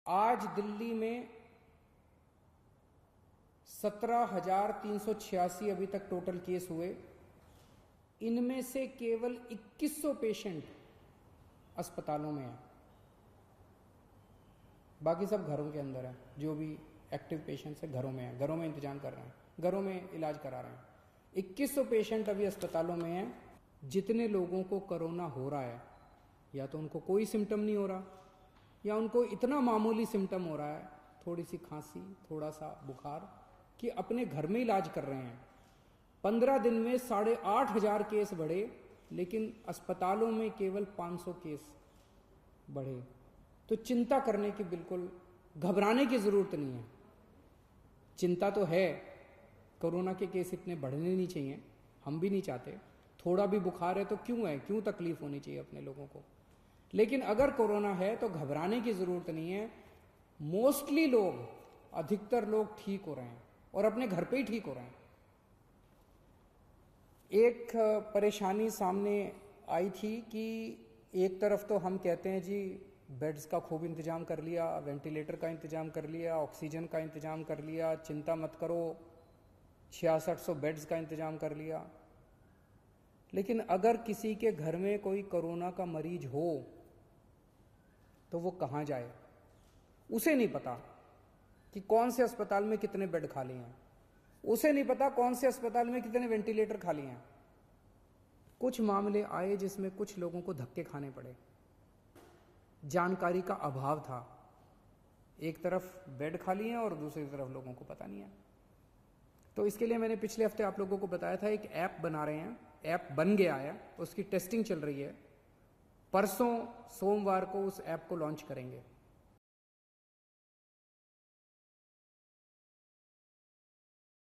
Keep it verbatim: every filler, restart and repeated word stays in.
आज दिल्ली में सत्रह हजार तीन सौ छियासी अभी तक टोटल केस हुए। इनमें से केवल इक्कीस सौ पेशेंट अस्पतालों में हैं, बाकी सब घरों के अंदर है। जो भी एक्टिव पेशेंट्स है घरों में है, घरों में इंतजाम कर रहे हैं, घरों में इलाज करा रहे हैं। इक्कीस सौ पेशेंट अभी अस्पतालों में हैं। जितने लोगों को कोरोना हो रहा है, या तो उनको कोई सिम्टम नहीं हो रहा, या उनको इतना मामूली सिम्टम हो रहा है, थोड़ी सी खांसी, थोड़ा सा बुखार, कि अपने घर में इलाज कर रहे हैं। पंद्रह दिन में साढ़े आठ हजार केस बढ़े, लेकिन अस्पतालों में केवल पाँच सौ केस बढ़े। तो चिंता करने की, बिल्कुल घबराने की जरूरत नहीं है। चिंता तो है, कोरोना के केस इतने बढ़ने नहीं चाहिए, हम भी नहीं चाहते। थोड़ा भी बुखार है तो क्यों है, क्यों तकलीफ होनी चाहिए अपने लोगों को। लेकिन अगर कोरोना है तो घबराने की जरूरत नहीं है। मोस्टली लोग, अधिकतर लोग ठीक हो रहे हैं और अपने घर पे ही ठीक हो रहे हैं। एक परेशानी सामने आई थी कि एक तरफ तो हम कहते हैं जी बेड्स का खूब इंतजाम कर लिया, वेंटिलेटर का इंतजाम कर लिया, ऑक्सीजन का इंतजाम कर लिया, चिंता मत करो, छियासठ सौ बेड्स का इंतजाम कर लिया। लेकिन अगर किसी के घर में कोई कोरोना का मरीज हो तो वो कहाँ जाए, उसे नहीं पता कि कौन से अस्पताल में कितने बेड खाली हैं, उसे नहीं पता कौन से अस्पताल में कितने वेंटिलेटर खाली हैं। कुछ मामले आए जिसमें कुछ लोगों को धक्के खाने पड़े, जानकारी का अभाव था। एक तरफ बेड खाली है और दूसरी तरफ लोगों को पता नहीं है। तो इसके लिए मैंने पिछले हफ्ते आप लोगों को बताया था, एक ऐप बना रहे हैं, ऐप बन गया है, उसकी टेस्टिंग चल रही है। परसों सोमवार को उस ऐप को लॉन्च करेंगे।